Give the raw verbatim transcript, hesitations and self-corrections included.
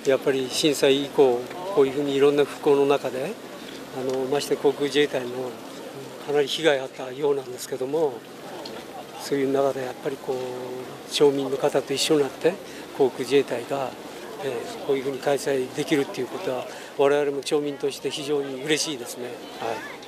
やっぱり震災以降、こういうふうにいろんな復興の中で、あのまして航空自衛隊のかなり被害あったようなんですけども、そういう中でやっぱりこう町民の方と一緒になって航空自衛隊が、えー、こういうふうに開催できるっていうことは、我々も町民として非常に嬉しいですね。はい。